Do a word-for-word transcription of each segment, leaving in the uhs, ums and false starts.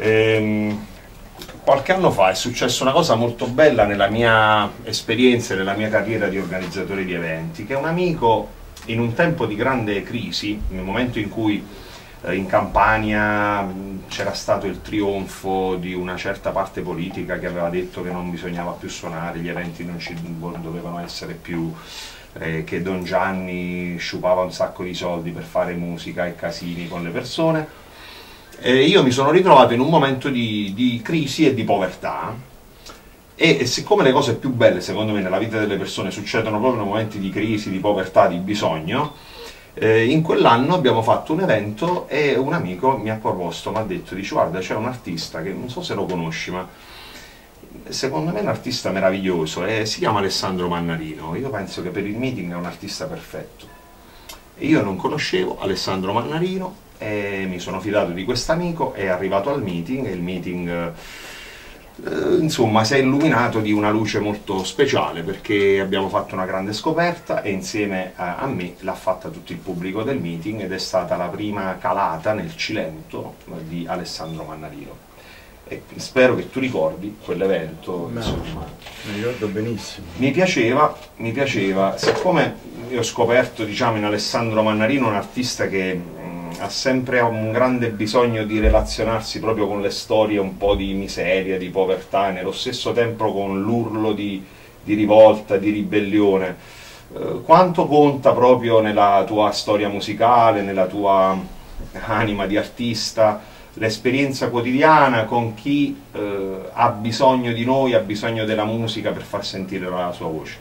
Ehm, qualche anno fa è successa una cosa molto bella nella mia esperienza e nella mia carriera di organizzatore di eventi, che un amico, in un tempo di grande crisi, nel momento in cui eh, in Campania c'era stato il trionfo di una certa parte politica che aveva detto che non bisognava più suonare, gli eventi non ci dovevano essere più, eh, che Don Gianni sciupava un sacco di soldi per fare musica e casini con le persone. Eh, io mi sono ritrovato in un momento di, di crisi e di povertà, e, e siccome le cose più belle secondo me nella vita delle persone succedono proprio nei momenti di crisi, di povertà, di bisogno, eh, in quell'anno abbiamo fatto un evento e un amico mi ha proposto, mi ha detto, dice guarda c'è un artista che non so se lo conosci, ma secondo me è un artista meraviglioso, e si chiama Alessandro Mannarino. Io penso che per il meeting è un artista perfetto. E io non conoscevo Alessandro Mannarino e mi sono fidato di quest'amico, è arrivato al meeting e il meeting eh, insomma si è illuminato di una luce molto speciale, perché abbiamo fatto una grande scoperta e insieme a, a me l'ha fatta tutto il pubblico del meeting, ed è stata la prima calata nel Cilento di Alessandro Mannarino. E spero che tu ricordi quell'evento. No, insomma, mi ricordo benissimo. Mi piaceva, mi piaceva, siccome io ho scoperto, diciamo, in Alessandro Mannarino un artista che mh, ha sempre un grande bisogno di relazionarsi proprio con le storie un po' di miseria, di povertà, e nello stesso tempo con l'urlo di, di rivolta, di ribellione. Eh, quanto conta proprio nella tua storia musicale, nella tua anima di artista, l'esperienza quotidiana con chi eh, ha bisogno di noi, ha bisogno della musica per far sentire la sua voce?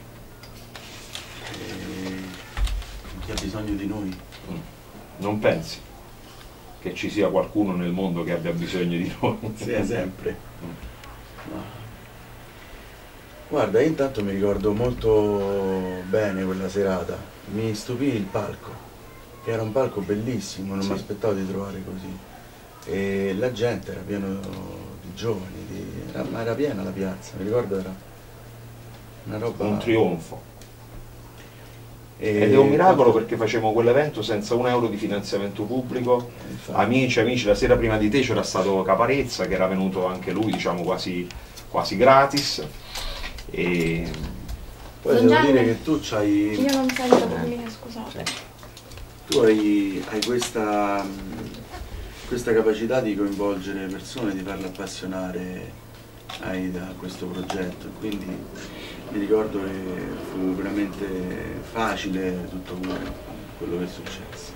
E chi ha bisogno di noi? Mm. Non pensi che ci sia qualcuno nel mondo che abbia bisogno di noi? Sì, è sempre. No. Guarda, io intanto mi ricordo molto bene quella serata, mi stupì il palco, che era un palco bellissimo, non sì. mi aspettavo di trovare così. E la gente era piena di giovani, di, era, ma era piena la piazza, mi ricordo, era una roba... un trionfo. E... ed è un miracolo, perché facevamo quell'evento senza un euro di finanziamento pubblico. Infatti. Amici, amici, la sera prima di te c'era stato Caparezza, che era venuto anche lui, diciamo, quasi, quasi gratis. E... poi devo dire che tu c'hai... Io non sento per me, scusate. Tu hai, hai questa... questa capacità di coinvolgere le persone, di farle appassionare ai, da questo progetto, quindi mi ricordo che fu veramente facile tutto quello che è successo.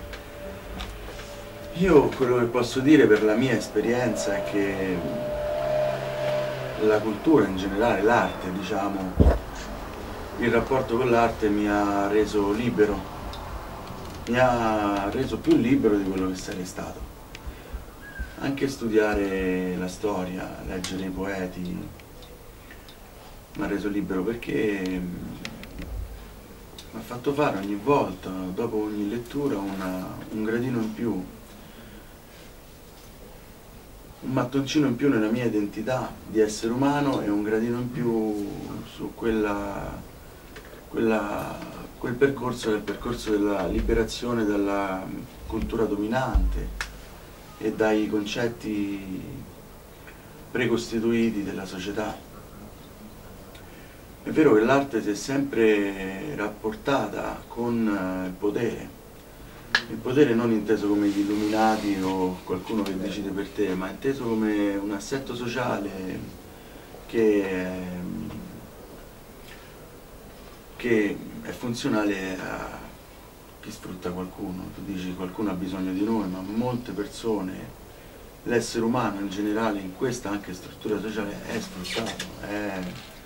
Io quello che posso dire per la mia esperienza è che la cultura in generale, l'arte, diciamo, il rapporto con l'arte mi ha reso libero, mi ha reso più libero di quello che sarei stato. Anche studiare la storia, leggere i poeti, mi ha reso libero, perché mi ha fatto fare ogni volta, dopo ogni lettura, una, un gradino in più, un mattoncino in più nella mia identità di essere umano, e un gradino in più su quella, quella, quel percorso, del percorso della liberazione dalla cultura dominante e dai concetti precostituiti della società. È vero che l'arte si è sempre rapportata con il potere, il potere non inteso come gli illuminati o qualcuno che decide per te, ma inteso come un assetto sociale che è, che è funzionale a chi sfrutta qualcuno. Tu dici qualcuno ha bisogno di noi, ma molte persone, l'essere umano in generale in questa anche struttura sociale è sfruttato, è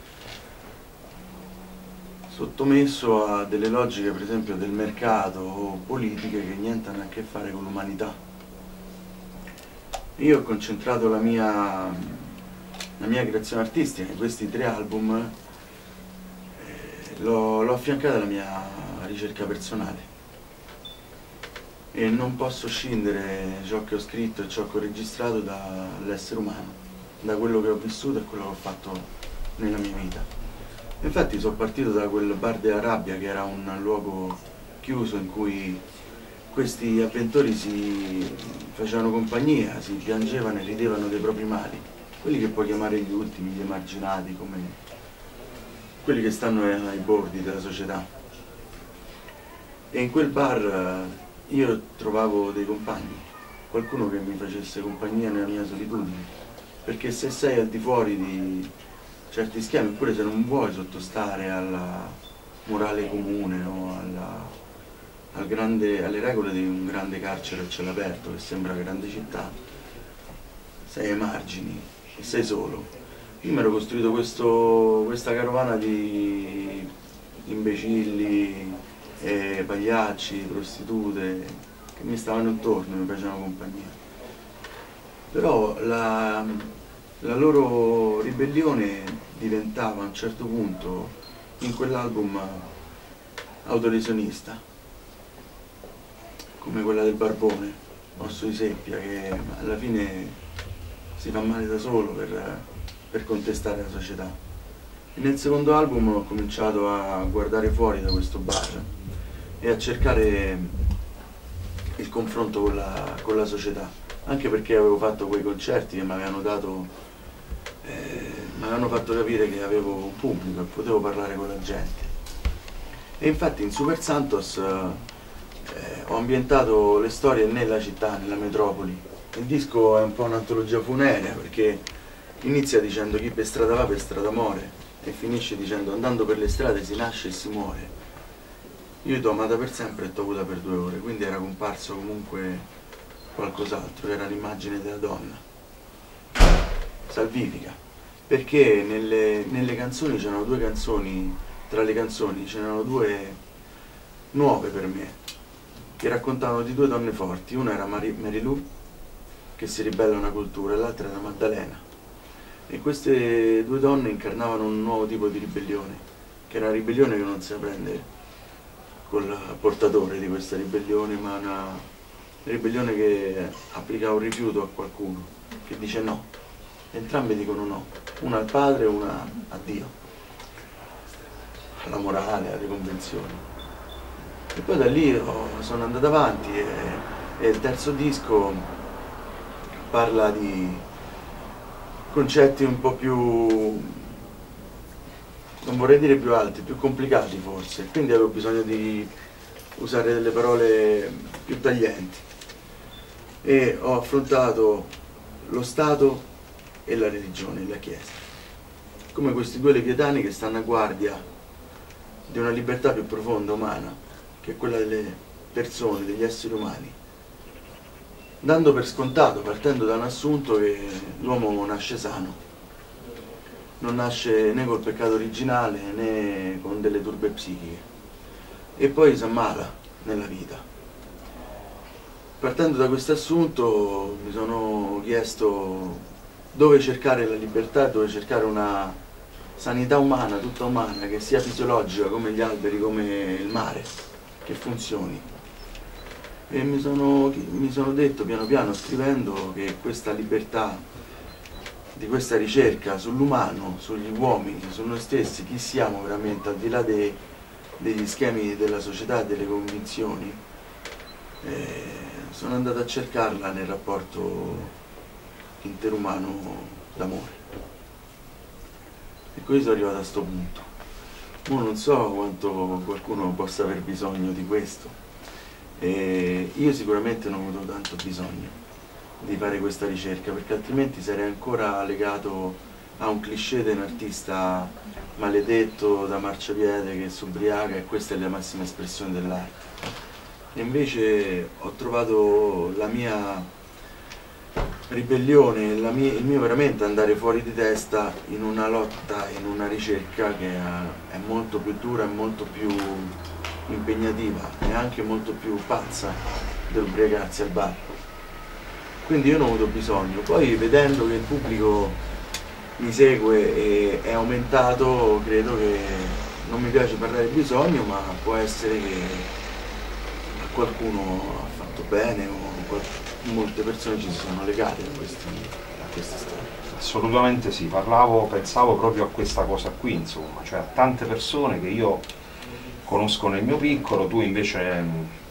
sottomesso a delle logiche, per esempio del mercato o politiche, che niente hanno a che fare con l'umanità. Io ho concentrato la mia, la mia creazione artistica in questi tre album, eh, l'ho affiancata alla mia ricerca personale. E non posso scindere ciò che ho scritto e ciò che ho registrato dall'essere umano, da quello che ho vissuto e quello che ho fatto nella mia vita. Infatti sono partito da quel bar della rabbia, che era un luogo chiuso in cui questi avventori si facevano compagnia, si piangevano e ridevano dei propri mali, quelli che puoi chiamare gli ultimi, gli emarginati, come quelli che stanno ai bordi della società. E in quel bar io trovavo dei compagni, qualcuno che mi facesse compagnia nella mia solitudine, perché se sei al di fuori di certi schemi, oppure se non vuoi sottostare alla morale comune o alla Al grande, alle regole di un grande carcere a cielo aperto che sembra grande città, sei ai margini e sei solo. Io mi ero costruito questo, questa carovana di imbecilli, e pagliacci, prostitute che mi stavano intorno, mi facevano compagnia. Però la, la loro ribellione diventava a un certo punto in quell'album autolesionista, come quella del Barbone, Osso di Seppia, che alla fine si fa male da solo per, per contestare la società. E nel secondo album ho cominciato a guardare fuori da questo bar e a cercare il confronto con la, con la società, anche perché avevo fatto quei concerti che mi avevano dato, eh, mi avevano fatto capire che avevo un pubblico e potevo parlare con la gente. E infatti in Super Santos Eh, ho ambientato le storie nella città, nella metropoli. Il disco è un po' un'antologia funerea perché inizia dicendo chi per strada va per strada muore e finisce dicendo andando per le strade si nasce e si muore. Io t'ho amata per sempre e t'ho avuta per due ore, quindi era comparso comunque qualcos'altro, era l'immagine della donna salvifica, perché nelle, nelle canzoni c'erano due canzoni, tra le canzoni c'erano due nuove per me, che raccontavano di due donne forti. Una era Mary, Mary Lou, che si ribella a una cultura, e l'altra era Maddalena. E queste due donne incarnavano un nuovo tipo di ribellione, che era una ribellione che non si prende col portatore di questa ribellione, ma una ribellione che applica un rifiuto a qualcuno, che dice no. Entrambe dicono no, una al padre e una a Dio, alla morale, alle convenzioni. E poi da lì oh, sono andato avanti e, e il terzo disco parla di concetti un po' più, non vorrei dire più alti, più complicati forse, quindi avevo bisogno di usare delle parole più taglienti e ho affrontato lo Stato e la religione, la Chiesa, come questi due leviatani che stanno a guardia di una libertà più profonda umana, che è quella delle persone, degli esseri umani, dando per scontato, partendo da un assunto che l'uomo nasce sano, non nasce né col peccato originale né con delle turbe psichiche, e poi si ammala nella vita. Partendo da questo assunto mi sono chiesto dove cercare la libertà, dove cercare una sanità umana, tutta umana, che sia fisiologica come gli alberi, come il mare, che funzioni. E mi sono, mi sono detto piano piano, scrivendo, che questa libertà di questa ricerca sull'umano, sugli uomini, su noi stessi, chi siamo veramente al di là dei, degli schemi della società e delle convinzioni, eh, sono andato a cercarla nel rapporto interumano d'amore. E così sono arrivato a questo punto. Ora non so quanto qualcuno possa aver bisogno di questo, e io sicuramente non ho avuto tanto bisogno di fare questa ricerca, perché altrimenti sarei ancora legato a un cliché di un artista maledetto da marciapiede che si ubriaca e questa è la massima espressione dell'arte. E invece ho trovato la mia ribellione, la mia, il mio veramente andare fuori di testa in una lotta, in una ricerca che è molto più dura, è molto più impegnativa e anche molto più pazza dell'ubriacarsi al bar. Quindi io non ho avuto bisogno. Poi vedendo che il pubblico mi segue e è aumentato, credo che non mi piace parlare di bisogno, ma può essere che a qualcuno ha fatto bene o molte persone ci si sono legate a, questi, a queste storie. Assolutamente sì, parlavo, pensavo proprio a questa cosa qui, insomma, cioè a tante persone che io conosco nel mio piccolo, tu invece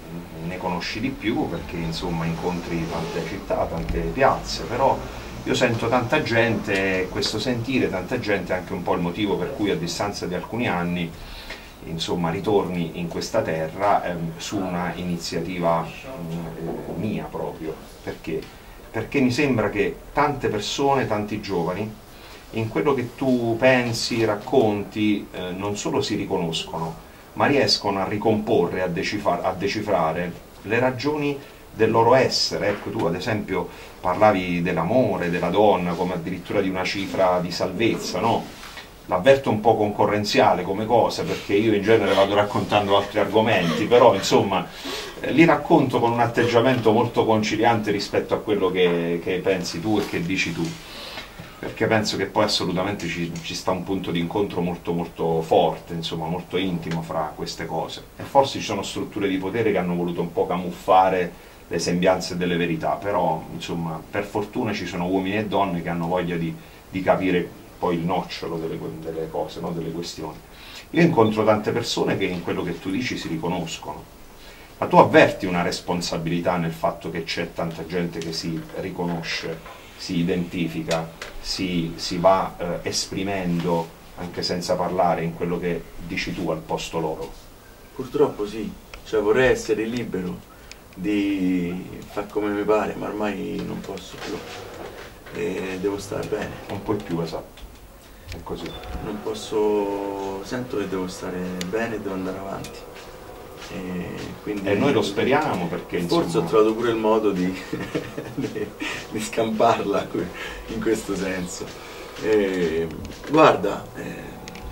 ne conosci di più perché insomma incontri tante città, tante piazze, però io sento tanta gente, questo sentire tanta gente è anche un po' il motivo per cui a distanza di alcuni anni insomma ritorni in questa terra ehm, su una iniziativa eh, mia proprio, perché? Perché mi sembra che tante persone, tanti giovani in quello che tu pensi, racconti, eh, non solo si riconoscono, ma riescono a ricomporre, a, decifra- a decifrare le ragioni del loro essere. Ecco, tu ad esempio parlavi dell'amore, della donna, come addirittura di una cifra di salvezza, no? L'avverto un po' concorrenziale come cosa, perché io in genere vado raccontando altri argomenti, però insomma eh, li racconto con un atteggiamento molto conciliante rispetto a quello che, che pensi tu e che dici tu, perché penso che poi assolutamente ci, ci sta un punto di incontro molto molto forte, insomma molto intimo fra queste cose, e forse ci sono strutture di potere che hanno voluto un po' camuffare le sembianze delle verità, però insomma per fortuna ci sono uomini e donne che hanno voglia di, di capire poi il nocciolo delle, delle cose, no? Delle questioni. Io incontro tante persone che in quello che tu dici si riconoscono, ma tu avverti una responsabilità nel fatto che c'è tanta gente che si riconosce, si identifica, si, si va eh, esprimendo anche senza parlare in quello che dici tu al posto loro? Purtroppo sì, cioè vorrei essere libero di far come mi pare, ma ormai non posso più e devo stare bene. Non puoi più, esatto. È così. Non posso, sento che devo stare bene e devo andare avanti. E, quindi, e noi lo speriamo perché forse insomma... ho trovato pure il modo di, di, di scamparla in questo senso. E, guarda, eh,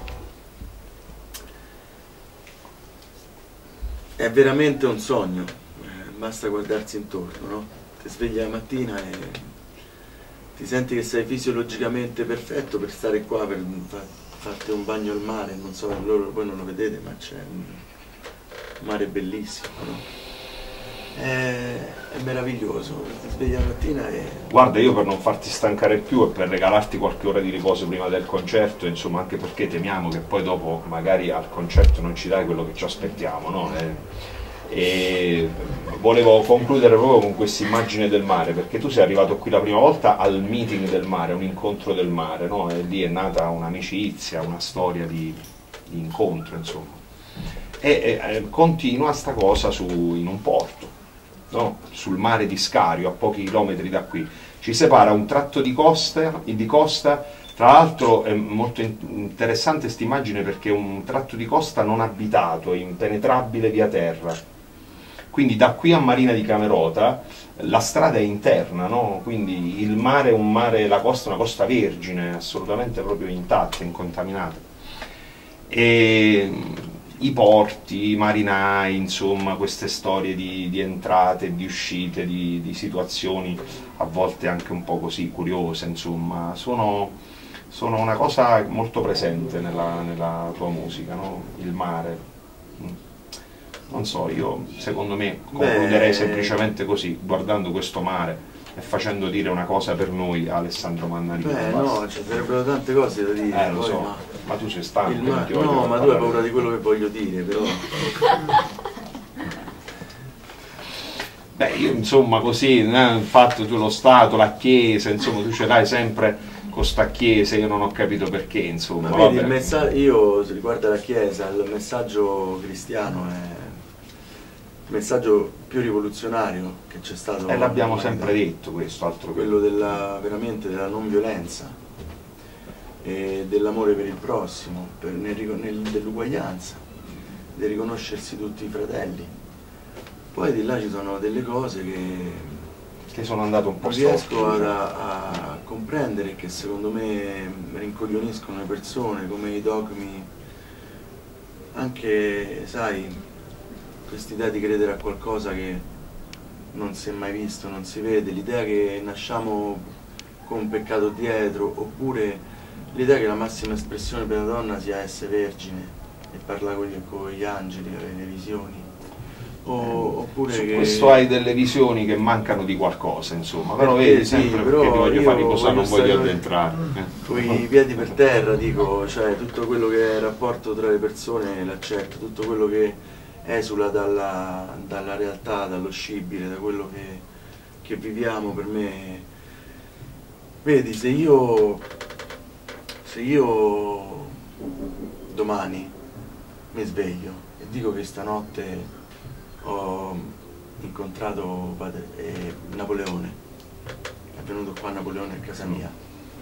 è veramente un sogno, eh, basta guardarsi intorno, no? Ti svegli la mattina e ti senti che sei fisiologicamente perfetto per stare qua, per farti un bagno al mare, non so, loro voi non lo vedete, ma c'è un mare bellissimo, no? È, è meraviglioso, ti svegli la mattina e... Guarda, io per non farti stancare più e per regalarti qualche ora di riposo prima del concerto, insomma, anche perché temiamo che poi dopo magari al concerto non ci dai quello che ci aspettiamo, no? E, e volevo concludere proprio con questa immagine del mare, perché tu sei arrivato qui la prima volta al meeting del mare, un incontro del mare, no? E lì è nata un'amicizia, una storia di, di incontro, insomma. E, e continua sta cosa su, in un porto, no? Sul mare di Scario, a pochi chilometri da qui. Ci separa un tratto di costa, di costa. Tra l'altro è molto interessante questa immagine perché è un tratto di costa non abitato, impenetrabile via terra. Quindi da qui a Marina di Camerota la strada è interna, no? Quindi il mare è un mare, la costa è una costa vergine, assolutamente proprio intatta, incontaminata. E i porti, i marinai, insomma, queste storie di, di entrate, di uscite, di, di situazioni a volte anche un po' così curiose, insomma, sono, sono una cosa molto presente nella, nella tua musica, no? Il mare. Non so, io secondo me concluderei Beh, semplicemente così, guardando questo mare e facendo dire una cosa per noi a Alessandro Mannarino. Beh, no, ci sarebbero tante cose da dire. Eh, lo poi, so, ma, ma tu sei stanco. il non ma- ti voglio no, far ma tu hai parlare. paura di quello che voglio dire, però... Beh, io insomma così, eh, il fatto tu lo Stato, la Chiesa, insomma tu ce l'hai sempre con sta Chiesa, io non ho capito perché, insomma. Ma vedi, vabbè. il messaggio, io, se riguarda la Chiesa, il messaggio cristiano è il messaggio più rivoluzionario che c'è stato. E l'abbiamo sempre detto questo, altro che... quello della, veramente della non violenza e dell'amore per il prossimo, per, nel, nel, dell'uguaglianza, di riconoscersi tutti i fratelli. Poi di là ci sono delle cose che, che sono andato un po' non riesco storto, ad, cioè. a, a comprendere, che secondo me rincoglioniscono le persone, come i dogmi, anche, sai, quest'idea di credere a qualcosa che non si è mai visto, non si vede, l'idea che nasciamo con un peccato dietro, oppure l'idea che la massima espressione per una donna sia essere vergine e parlare con gli, con gli angeli, avere le visioni. O, oppure Su che... questo hai delle visioni che mancano di qualcosa, insomma, però Perché vedi sì, sempre però perché ti voglio io fare riposare, non voglio voglio stare- addentrare. con i piedi per terra, dico, cioè tutto quello che è il rapporto tra le persone l'accetto, tutto quello che esula dalla, dalla realtà, dallo scibile, da quello che, che viviamo. Per me, vedi, se io, se io domani mi sveglio e dico che stanotte ho incontrato padre, eh, Napoleone, è venuto qua Napoleone a casa mia,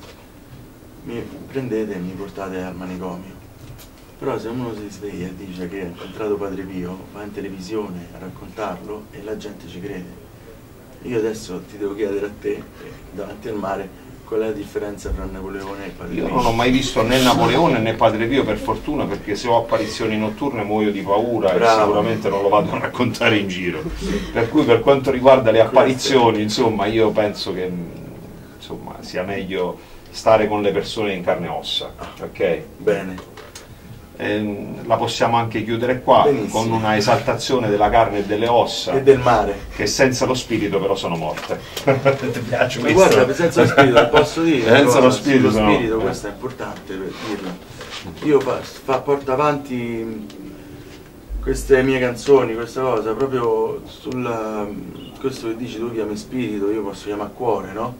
mi prendete e mi portate al manicomio. Però se uno si sveglia e dice che ha incontrato Padre Pio, va in televisione a raccontarlo e la gente ci crede. Io adesso ti devo chiedere a te, davanti al mare, qual è la differenza tra Napoleone e Padre Pio? Io non ho mai visto né Napoleone né Padre Pio, per fortuna, perché se ho apparizioni notturne muoio di paura. Bravo. E sicuramente non lo vado a raccontare in giro. Per cui, per quanto riguarda le apparizioni, insomma, io penso che insomma, sia meglio stare con le persone in carne e ossa. Ok? Bene. Eh, la possiamo anche chiudere qua. Benissimo. Con una esaltazione della carne e delle ossa e del mare, che senza lo spirito però sono morte. Ti piace? Ma guarda, senza lo spirito posso dire senza lo spirito, lo spirito no. Questo è importante per dirlo. Io fa, fa, porto avanti queste mie canzoni, questa cosa proprio sulla, questo che dici tu chiami spirito, io posso chiamare cuore, no?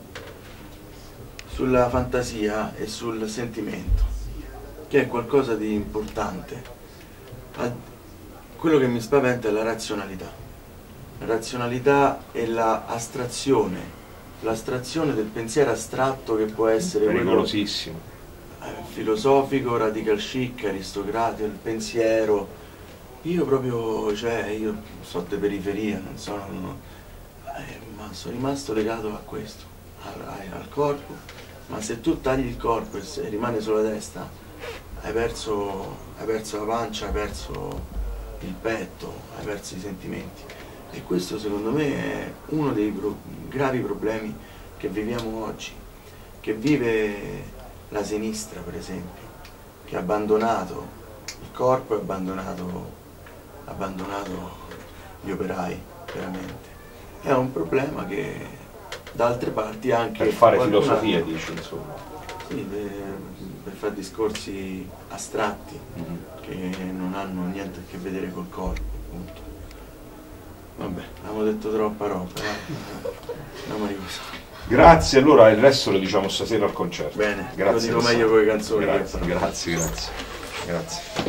Sulla fantasia e sul sentimento, che è qualcosa di importante. Quello che mi spaventa è la razionalità. La razionalità e l'astrazione, l'astrazione del pensiero astratto, che può essere pericolosissimo, quello, eh, filosofico, radical chic, aristocratico, il pensiero. Io proprio, cioè, io so di periferia, non sono, non, eh, ma sono rimasto legato a questo, al, al corpo. Ma se tu tagli il corpo e se rimane solo la testa, Hai perso, hai perso la pancia, hai perso il petto, hai perso i sentimenti. E questo secondo me è uno dei pro gravi problemi che viviamo oggi, che vive la sinistra per esempio, che ha abbandonato il corpo e ha abbandonato, abbandonato gli operai, veramente. È un problema che da altre parti anche... Per fare filosofia, dici, insomma. Sì, per fare discorsi astratti, mm-hmm. che non hanno niente a che vedere col corpo, appunto. Vabbè, abbiamo detto troppa roba, eh? Andiamo a riposare. Grazie, allora il resto lo diciamo stasera al concerto. Bene, grazie, lo dico meglio con le canzoni. Grazie, grazie, grazie, grazie.